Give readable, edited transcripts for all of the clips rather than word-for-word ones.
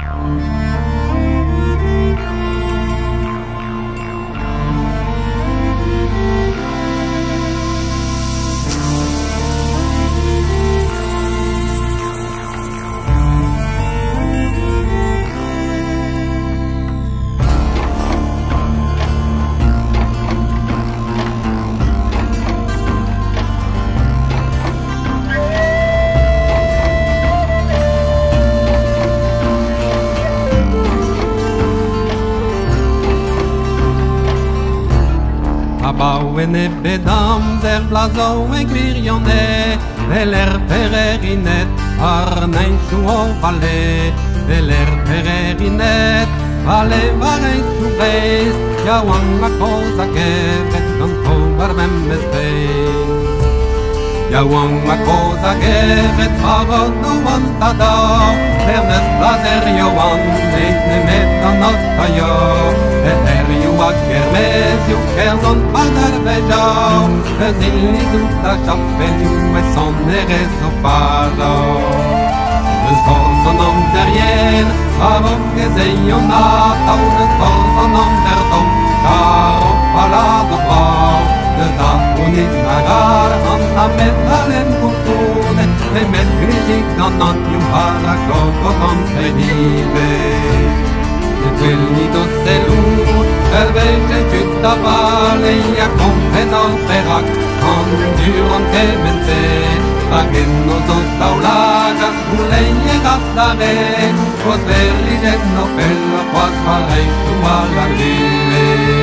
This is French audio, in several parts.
Abauene bedam der blazo en quirionne Veler pererinet arnein suo vale Veler pererinet vale varen su reis Yawan la cosa que non tovar mem mespein Yawan la cosa que vet pavot no vantada Vernes blazer yowan neis ne metanot tayo Etherio a kermes yu kerzon padar vejau Vezilni tuta chapelu e son eres o fado Esforzo non derien Avon gezeyon atau Esforzo non dertom Caro palado pau De da unit nagar An la metalen kultune E met kritik non yum hara Koko non fedive Quelli selur, vervece tutta vale, ja comprenor perac, conduron temense, agenno sottaulaga, uleie gattare, quos verrigenno pella, quas farei tu alla grille.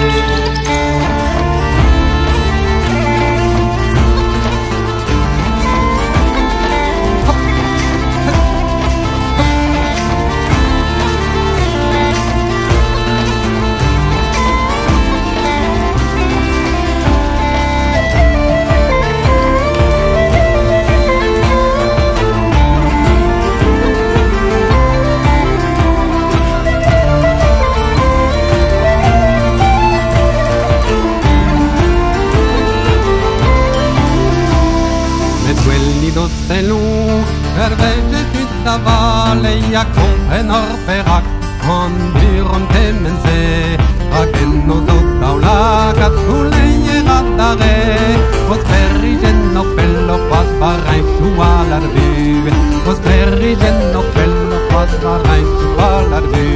Selur, vervece tutta vale, ja comprenor perac, conduron temense, agenno sottaulaga, uleie gattare, vos perrigenno pello, quas farai su all'arvive, vos perrigenno pello, quas farai su all'arvive.